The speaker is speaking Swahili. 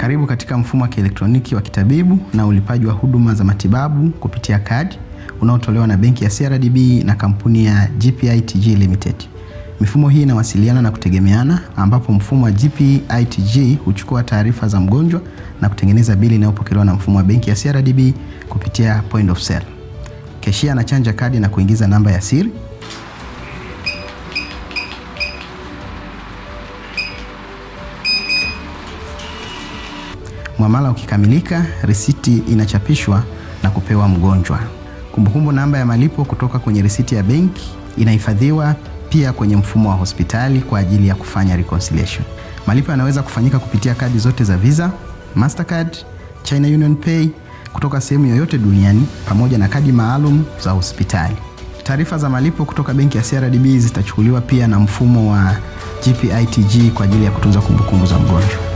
Karibu katika mfumo wa kielektroniki wa kitabibu na ulipaji wa huduma za matibabu kupitia kadi unaotolewa na benki ya CRDB na kampuni ya GPITG Limited. Mifumo hii inawasiliana na kutegemeana, ambapo mfumo wa GPITG huchukua taarifa za mgonjwa na kutengeneza bili inayopokelewa na mfumo wa benki ya CRDB kupitia point of sale. Keshia anachanja kadi na kuingiza namba ya siri. Muamala ukikamilika, risiti inachapishwa na kupewa mgonjwa. Kumbukumbu namba ya malipo kutoka kwenye risiti ya benki inahifadhiwa pia kwenye mfumo wa hospitali kwa ajili ya kufanya reconciliation. Malipo yanaweza kufanyika kupitia kadi zote za Visa, Mastercard, China Union Pay kutoka sehemu yoyote duniani, pamoja na kadi maalum za hospitali. Taarifa za malipo kutoka benki ya CRDB zitachukuliwa pia na mfumo wa GPITG kwa ajili ya kutunza kumbukumbu za mgonjwa.